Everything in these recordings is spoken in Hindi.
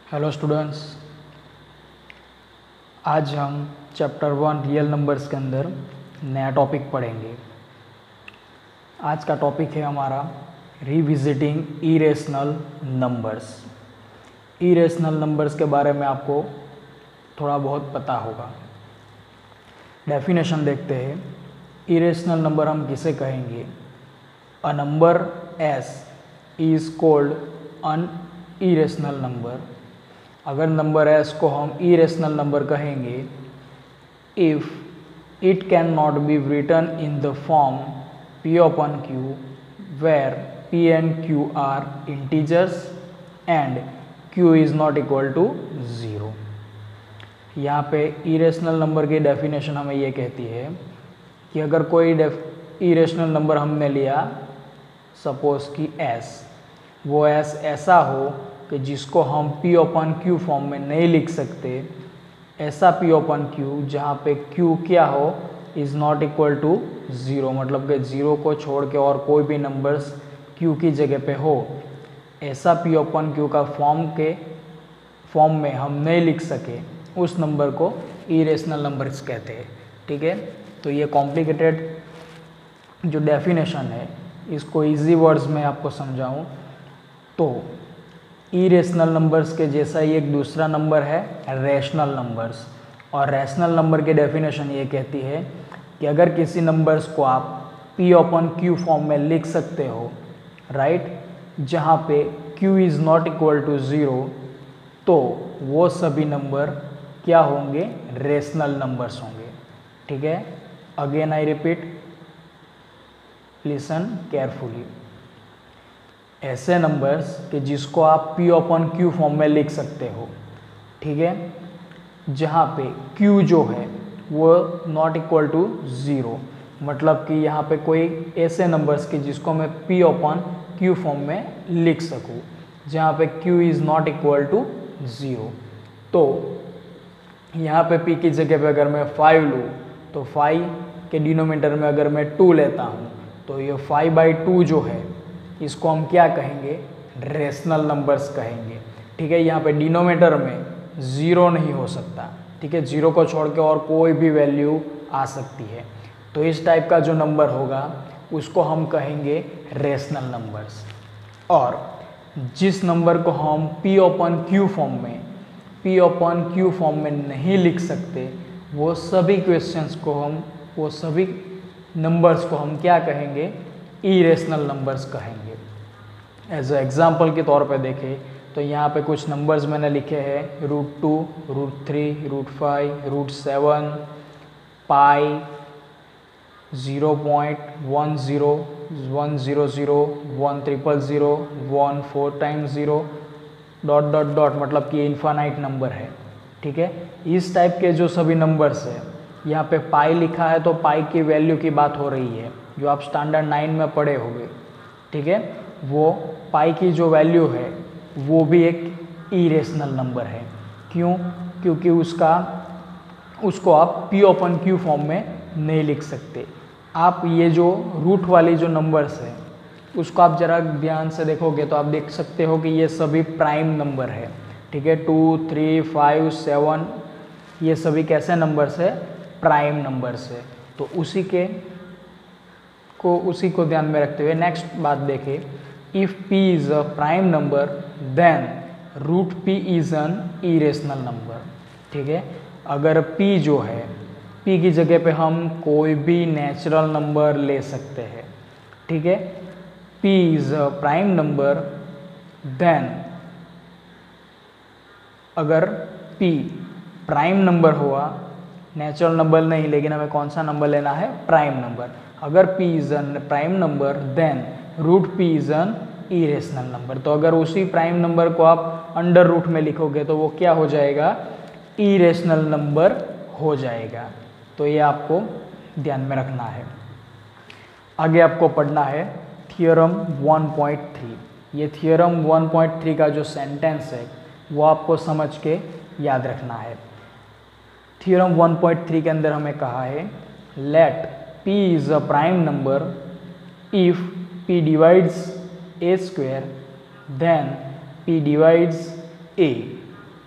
हेलो स्टूडेंट्स, आज हम चैप्टर 1 रियल नंबर्स के अंदर नया टॉपिक पढ़ेंगे। आज का टॉपिक है हमारा revisiting irrational numbers. Irrational numbers के बारे में आपको थोड़ा बहुत पता होगा। डेफिनेशन देखते हैं। इरेशनल नंबर हम किसे कहेंगे? A number S is called an irrational number. अगर नंबर एस को हम इरेशनल नंबर कहेंगे if it can not be written in the form p upon q where p and q are integers and q is not equal to 0। यहाँ पे इरेशनल नंबर की डेफिनेशन हमें ये कहती है कि अगर कोई इरेशनल नंबर हमने लिया, सपोज कि s, वो s ऐसा हो कि जिसको हम p अपन q फॉर्म में नहीं लिख सकते, ऐसा p अपन q जहाँ पे q क्या हो, इज़ नॉट इक्वल टू 0, मतलब कि 0 को छोड़ के और कोई भी नंबर्स q की जगह पे हो, ऐसा p अपन q का फॉर्म में हम नहीं लिख सके, उस नंबर को इरेशनल नंबर्स कहते हैं। ठीक है, तो ये कॉम्प्लिकेटेड जो डेफिनेशन है, इसको इजी वर्ड्स में आपको समझाऊं तो इरेशनल नंबर्स के जैसा ही एक दूसरा नंबर है रैशनल नंबर्स। और रैशनल नंबर की डेफिनेशन ये कहती है कि अगर किसी नंबर्स को आप p अपन q फॉर्म में लिख सकते हो, राइट, जहाँ पे q is not equal to 0, तो वो सभी नंबर क्या होंगे? रैशनल नंबर्स होंगे। ठीक है, again I repeat, listen carefully. ऐसे नंबर्स कि जिसको आप p अपन q फॉर्म में लिख सकते हो, ठीक है, जहाँ पे q जो है वो नॉट इक्वल टू 0, मतलब कि यहाँ पे कोई ऐसे नंबर्स कि जिसको मैं p अपन q फॉर्म में लिख सकूँ, जहाँ पे q is not equal to 0। तो यहाँ पे p की जगह पे अगर मैं 5 लूँ तो 5 के डिनोमिनेटर में अगर मैं 2 लेता हूँ तो ये 5/2 जो है, इसको हम क्या कहेंगे? रैशनल नंबर्स कहेंगे। ठीक है, यहाँ पे डिनोमिनेटर में 0 नहीं हो सकता। ठीक है, 0 को छोड़ के और कोई भी वैल्यू आ सकती है, तो इस टाइप का जो नंबर होगा उसको हम कहेंगे रैशनल नंबर्स। और जिस नंबर को हम p अपन q फॉर्म में नहीं लिख सकते, वो सभी क्वेश्चंस को हम, वो सभी नंबर्स को हम क्या कहेंगे? इरेशनल नंबर्स कहेंगे। एज ए एग्जाम्पल के तौर पे देखें तो यहाँ पे कुछ नंबर्स मैंने लिखे हैं, √2, √3, √5, √7, पाई, 0.10, 100, 100, 1 4 टाइम्स 0, डॉट, मतलब कि इन्फानाइट नंबर है। ठीक है, इस टाइप के जो सभी नंबर्स है, यहाँ पे पाई लिखा है तो पाई की वैल्यू की बात हो रही है, जो आप स्टैंडर्ड 9 में पढ़े होंगे। ठीक है, वो पाई की जो वैल्यू है वो भी एक इरेशनल नंबर है। क्यों? क्योंकि उसको आप p अपन q फॉर्म में नहीं लिख सकते। आप ये जो रूट वाली जो नंबर्स है उसको आप जरा ध्यान से देखोगे तो आप देख सकते हो कि ये सभी प्राइम नंबर है। ठीक है, 2, 3, 5, 7, ये सभी कैसे नंबर्स है? प्राइम नंबर्स है। तो उसी को ध्यान में रखते हुए नेक्स्ट बात देखें, if p is a prime number then √p is an irrational number. ठीक है, अगर p जो है, p की जगह पे हम कोई भी नेचुरल नंबर ले सकते हैं। ठीक है, p is a prime number then, अगर p प्राइम नंबर हुआ, नेचुरल नंबर नहीं, लेकिन हमें कौन सा नंबर लेना है? Prime number. अगर p is an prime number then √p is an irrational number. तो अगर उसी प्राइम नंबर को आप अंडर रूट में लिखोगे तो वो क्या हो जाएगा? इरेशनल नंबर हो जाएगा। तो ये आपको ध्यान में रखना है। आगे आपको पढ़ना है थियोरम 1.3। ये थियोरम 1.3 का जो सेंटेंस है वो आपको समझ के याद रखना है। थियोरम 1.3 के अंदर हमें कहा है, let p is a prime number if p divides a square then p divides a।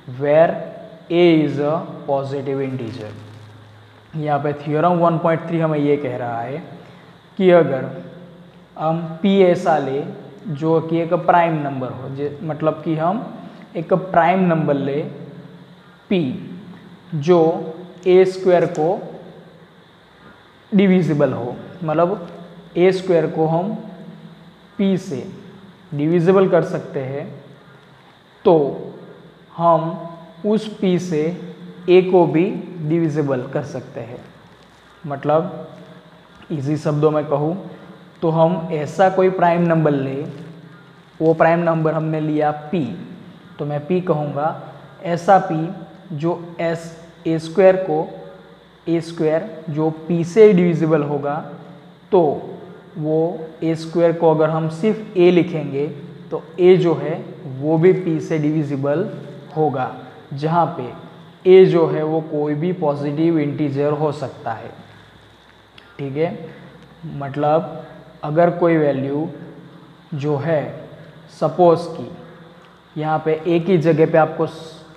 Where a is a positive integer. यहाँ पे थ्योरम 1.3 हमें ये कह रहा है कि अगर हम p ऐसा ले जो कि एक प्राइम नंबर हो, मतलब कि हम एक प्राइम नंबर ले p जो a स्क्वायर को डिविजिबल हो, मतलब a स्क्वायर को हम p से डिविजिबल कर सकते हैं, तो हम उस p से a को भी डिविजिबल कर सकते हैं। मतलब इसी शब्दों में कहूँ तो हम ऐसा कोई प्राइम नंबर ले, वो प्राइम नंबर हमने लिया p, तो मैं p कहूँगा ऐसा p जो a स्क्वायर जो p से डिविजिबल होगा, तो वो a स्क्वायर को अगर हम सिर्फ a लिखेंगे तो a जो है वो भी p से डिविजिबल होगा, जहाँ पे a जो है वो कोई भी पॉजिटिव इंटीजर हो सकता है। ठीक है, मतलब अगर कोई वैल्यू जो है, सपोज कि यहाँ पे a की जगह पे आपको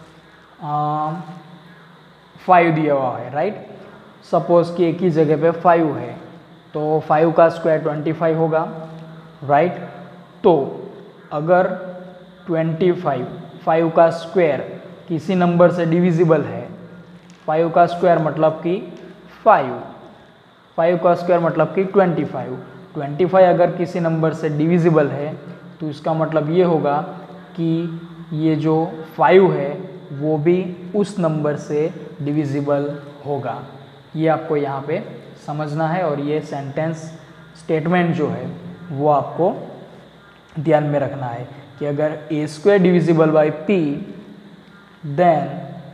5 दिया हुआ है, राइट। सपोज कि a की जगह पे 5 है, तो 5 का स्क्वायर 25 होगा, राइट। तो अगर 5 का स्क्वायर किसी नंबर से डिविजिबल है, 5 का स्क्वायर मतलब कि 5 का स्क्वायर मतलब कि 25 अगर किसी नंबर से डिविजिबल है, तो इसका मतलब ये होगा कि ये जो 5 है वो भी उस नंबर से डिविजिबल होगा। ये आपको यहाँ पे समझना है, और ये सेंटेंस स्टेटमेंट जो है वो आपको ध्यान में रखना है कि अगर a square divisible by p, then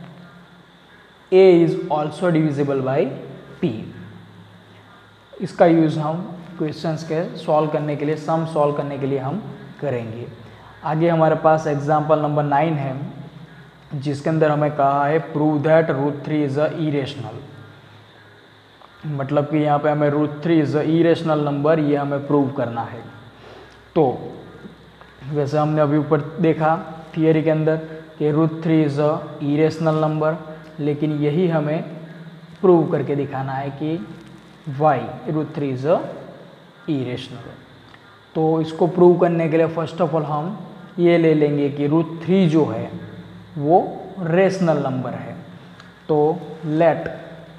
a is also divisible by p। इसका यूज़ हम क्वेश्चंस के सॉल्व करने के लिए, सम सॉल्व करने के लिए हम करेंगे। आगे हमारे पास एग्जाम्पल नंबर 9 है, जिसके अंदर हमें कहा है prove that √3 is a irrational. मतलब कि यहाँ पे हमें √3 इज अ इरेशनल नंबर, ये हमें प्रूव करना है। तो वैसे हमने अभी ऊपर देखा थियरी के अंदर कि √3 इज अ इरेशनल नंबर, लेकिन यही हमें प्रूव करके दिखाना है कि वाई √3 इज अ इरेशनल। तो इसको प्रूव करने के लिए फर्स्ट ऑफ ऑल हम ये ले लेंगे कि √3 जो है वो रेशनल नंबर है। तो लेट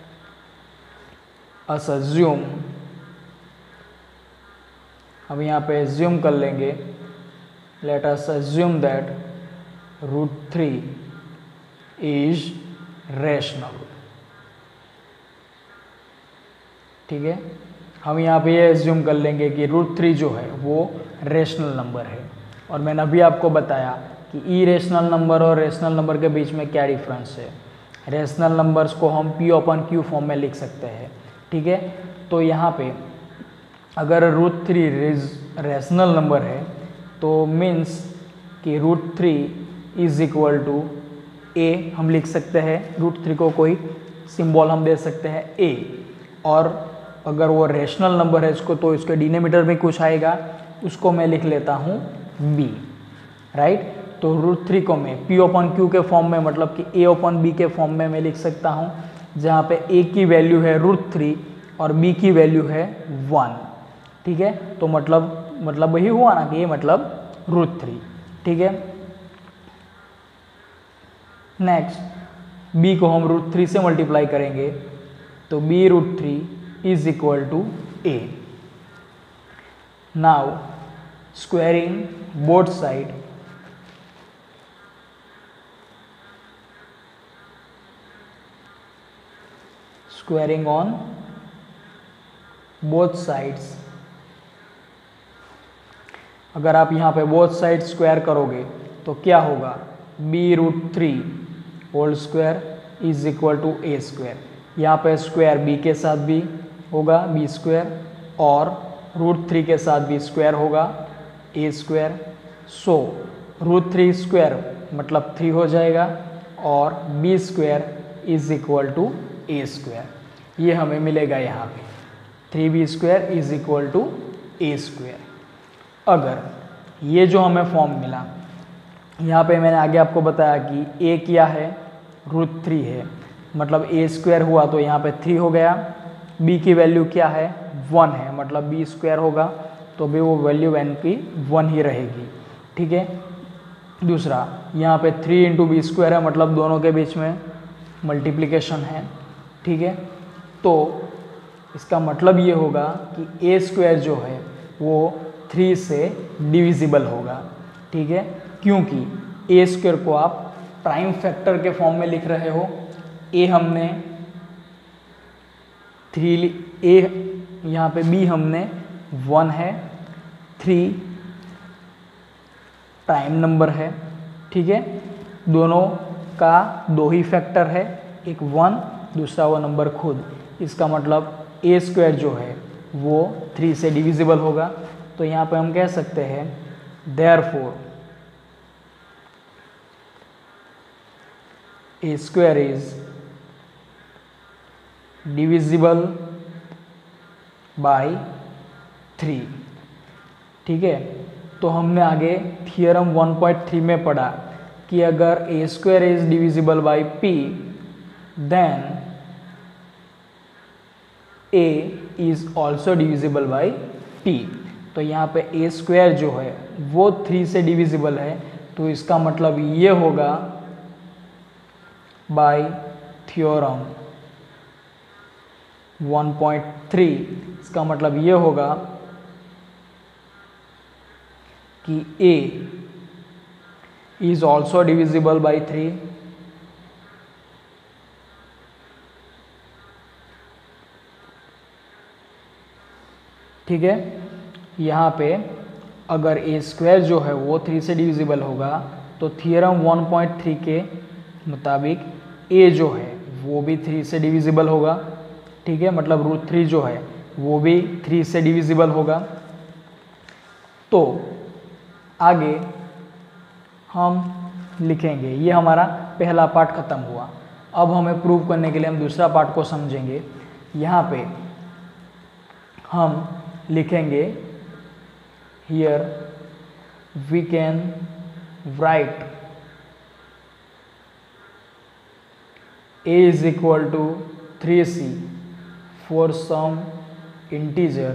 अस अज्यूम, हम यहाँ पे अज्यूम कर लेंगे, let us assume that √3 is rational. ठीक है, हम यहाँ पे ये एज्यूम कर लेंगे कि √3 जो है वो रेशनल नंबर है। और मैंने अभी आपको बताया कि इरेशनल नंबर और रेशनल नंबर के बीच में क्या डिफरेंस है। रेशनल नंबर्स को हम p/q फॉर्म में लिख सकते हैं। ठीक है, तो यहाँ पे अगर √3 रेशनल नंबर है तो मीन्स कि √3 इज इक्वल टू a हम लिख सकते हैं। √3 को कोई सिंबल हम दे सकते हैं a, और अगर वो रेशनल नंबर है इसको, तो इसके डिनोमिनेटर में कुछ आएगा, उसको मैं लिख लेता हूँ b, राइट। तो √3 को मैं p/q के फॉर्म में, मतलब कि a/b के फॉर्म में मैं लिख सकता हूँ, जहाँ पे a की वैल्यू है √3 और b की वैल्यू है 1। ठीक है, तो मतलब वही हुआ ना कि ये मतलब √3। ठीक है, नेक्स्ट b को हम √3 से मल्टीप्लाई करेंगे, तो b√3 is equal to a। Now squaring both side, squaring on both sides. अगर आप यहाँ पे बोथ साइड स्क्वायर करोगे तो क्या होगा, b√3 whole square is equal to a square. यहाँ पे स्क्वायर b के साथ भी होगा b स्क्वायर, और √3 के साथ भी स्क्वायर होगा a स्क्वायर। सो √3 स्क्वायर मतलब 3 हो जाएगा, और b square is equal to a square. ये हमें मिलेगा यहाँ पे 3b square is equal to a square. अगर ये जो हमें फॉर्म मिला यहाँ पे मैंने आगे आपको बताया कि a क्या है, √3 है, मतलब a² हुआ तो यहाँ पे 3 हो गया। b की वैल्यू क्या है, 1 है, मतलब b² होगा तो भी वो वैल्यू n की 1 ही रहेगी। ठीक है। दूसरा यहाँ पे 3 × b² है, मतलब दोनों के बीच में मल्टीप्लिकेशन है। ठीक है। तो इसका मतलब ये होगा कि a² जो है वो 3 से डिविजिबल होगा। ठीक है, क्योंकि a² को आप प्राइम फैक्टर के फॉर्म में लिख रहे हो। a हमने 3, a यहाँ पे b हमने 1 है, 3 प्राइम नंबर है। ठीक है, दोनों का 2 ही फैक्टर है, एक 1, दूसरा वो नंबर खुद। इसका मतलब a² जो है वो 3 से डिविजिबल होगा। तो यहाँ पे हम कह सकते हैं therefore a² is divisible by 3। ठीक है, तो हमने आगे थियरम 1.3 में पढ़ा कि अगर a² is divisible by p then a is also divisible by p। तो यहाँ पे a² जो है वो 3 से डिविजिबल है, तो इसका मतलब ये होगा बाय थ्योरम 1.3, इसका मतलब ये होगा कि a is also divisible by 3। ठीक है, यहाँ पे अगर a² जो है वो 3 से डिविजिबल होगा तो थियरम 1.3 के मुताबिक a जो है वो भी 3 से डिविजिबल होगा। ठीक है, मतलब √3 जो है वो भी 3 से डिविजिबल होगा। तो आगे हम लिखेंगे, ये हमारा पहला पार्ट खत्म हुआ। अब हमें प्रूव करने के लिए हम दूसरा पार्ट को समझेंगे। यहाँ पे हम लिखेंगे here we can write a is equal to 3c for some integer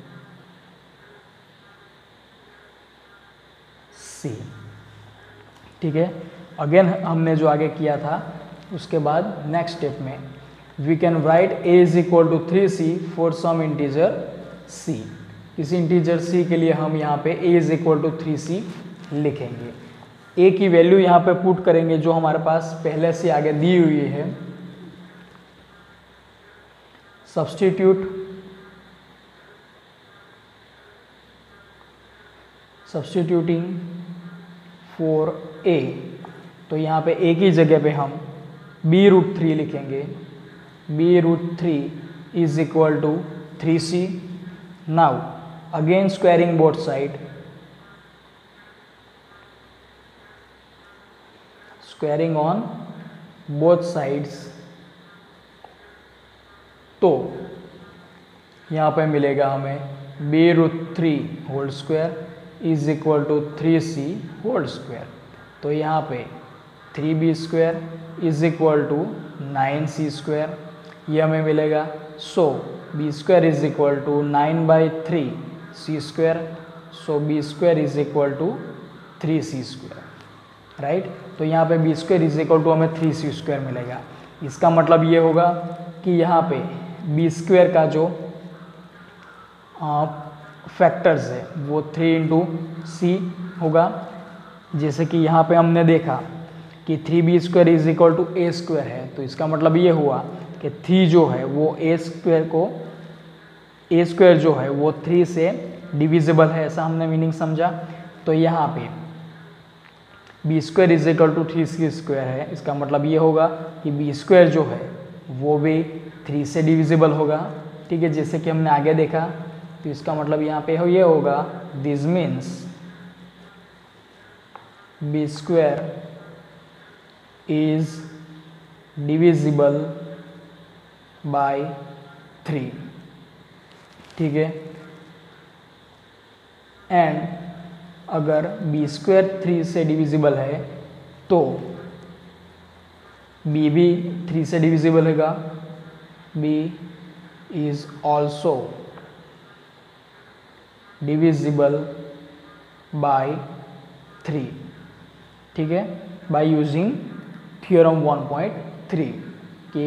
c। ठीक है, अगेन हमने जो आगे किया था उसके बाद नेक्स्ट स्टेप में we can write a is equal to 3c for some integer c। किसी इंटीजर c के लिए हम यहाँ पे a is equal to 3c लिखेंगे। a की वैल्यू यहाँ पे पुट करेंगे जो हमारे पास पहले से आगे दी हुई है। सब्स्टिट्यूटिंग फॉर a, तो यहाँ पे a की जगह पे हम b√3 लिखेंगे। b√3 is equal to 3c। Now again squaring both side, squaring on both sides, तो यहाँ पे मिलेगा हमें b√3 whole square is equal to 3c whole square. तो यहाँ पे 3b² is equal to 9c², ये हमें मिलेगा। So b² is equal to 9/3c², so b² is equal to 3c²। Right, तो यहाँ पे b² इज इक्वल टू हमें 3c² मिलेगा। इसका मतलब ये होगा कि यहाँ पे b² का जो फैक्टर्स है वो 3 × c होगा। जैसे कि यहाँ पे हमने देखा कि 3b² is equal to a² है, तो इसका मतलब ये हुआ कि 3 जो है वो a² जो है वो 3 से डिविजिबल है, ऐसा हमने मीनिंग समझा। तो यहाँ पे b² is equal to 3c² है, इसका मतलब ये होगा कि b² जो है वो भी 3 से डिविजिबल होगा। ठीक है, जैसे कि हमने आगे देखा, तो इसका मतलब यहाँ पे ये होगा this means b² is divisible by 3। ठीक है, एंड अगर बी स्क्वायर 3 से डिविजिबल है तो बी भी 3 से डिविजिबल होगा, B is also divisible by 3, ठीक है, बाय यूजिंग थ्योरम 1.3 कि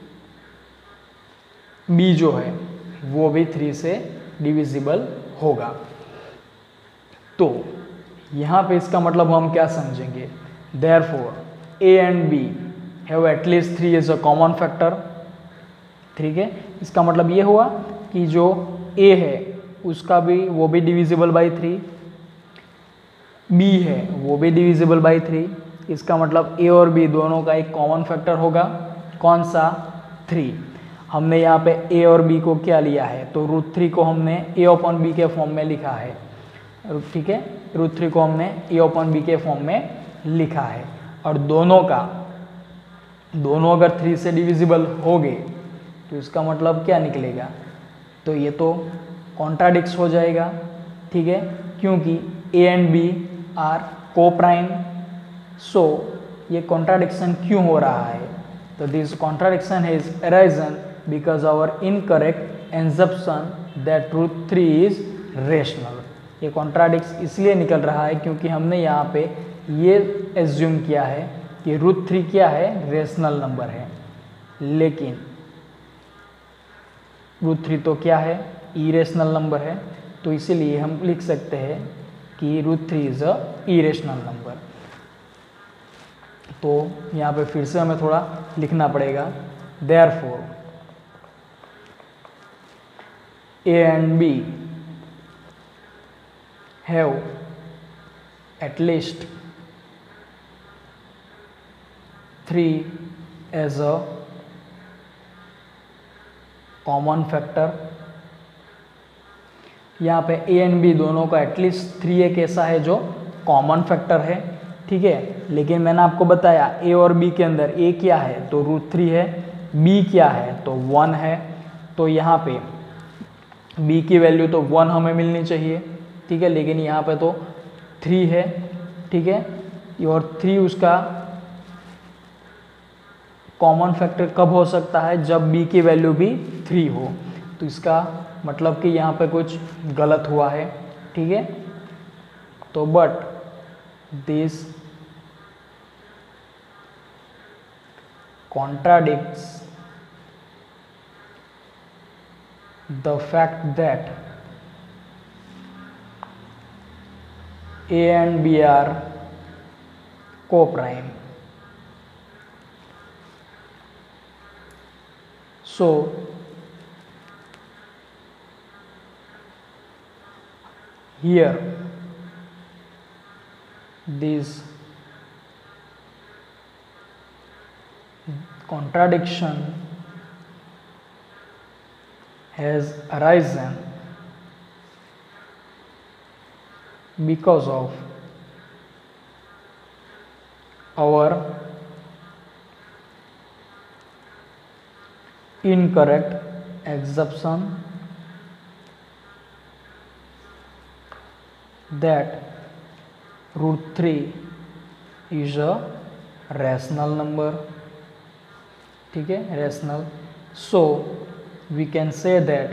बी जो है वो भी 3 से डिविजिबल होगा। तो यहाँ पे इसका मतलब हम क्या समझेंगे, therefore A and B have at least 3 as a common factor, ठीक है। इसका मतलब ये हुआ कि जो ए है उसका भी वो भी डिविजिबल बाई 3, बी है वो भी डिविजिबल बाई 3, इसका मतलब ए और बी दोनों का एक कॉमन फैक्टर होगा, कौन सा, 3। हमने यहाँ पे ए और बी को क्या लिया है, तो √3 को हमने ए अपॉन बी के फॉर्म में लिखा है, ठीक है, √3 को हमने ए अपॉन बी के फॉर्म में लिखा है। और दोनों अगर 3 से डिविजिबल हो गए तो इसका मतलब क्या निकलेगा, तो ये तो कॉन्ट्राडिक्स हो जाएगा, ठीक है, क्योंकि A and B are coprime. So ये कॉन्ट्राडिक्शन क्यों हो रहा है, तो this contradiction has arisen because our incorrect assumption that √3 is rational. ये कॉन्ट्राडिक्स इसलिए निकल रहा है क्योंकि हमने यहाँ पे ये एज्यूम किया है कि √3 क्या है, रेशनल नंबर है, लेकिन √3 तो क्या है, इरेशनल नंबर है। तो इसीलिए हम लिख सकते हैं कि √3 इज अ इरेशनल नंबर। तो यहाँ पे फिर से हमें थोड़ा लिखना पड़ेगा, therefore A and B have at least 3 as a common factor. यहाँ पे ए एंड बी दोनों का एटलीस्ट 3 एक ऐसा है जो कॉमन फैक्टर है, ठीक है। लेकिन मैंने आपको बताया ए और बी के अंदर ए क्या है, तो √3 है, बी क्या है, तो 1 है। तो यहाँ पे बी की वैल्यू तो 1 हमें मिलनी चाहिए, ठीक है, लेकिन यहाँ पे तो 3 है, ठीक है, और 3 उसका कॉमन फैक्टर कब हो सकता है, जब बी की वैल्यू भी 3 हो। तो इसका मतलब कि यहाँ पे कुछ गलत हुआ है, ठीक है। तो but this contradicts the fact that A and B are co-prime. So here this contradiction has arisen because of our incorrect assumption that √3 is a rational number, ठीक है, rational. So we can say that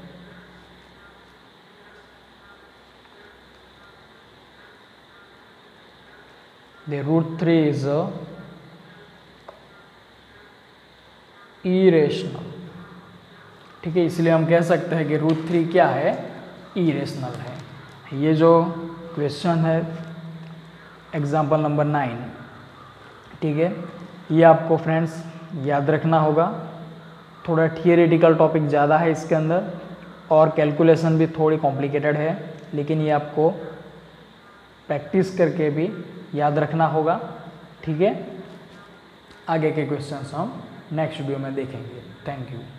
the √3 is a irrational, ठीक है, इसलिए हम कह सकते हैं कि √3 क्या है, इरेशनल है। ये जो क्वेश्चन है एग्जाम्पल नंबर 9, ठीक है, ये आपको फ्रेंड्स याद रखना होगा। थोड़ा थियरेटिकल टॉपिक ज़्यादा है इसके अंदर और कैलकुलेशन भी थोड़ी कॉम्प्लिकेटेड है, लेकिन ये आपको प्रैक्टिस करके भी याद रखना होगा, ठीक है। आगे के क्वेश्चंस हम नेक्स्ट वीडियो में देखेंगे। Thank you.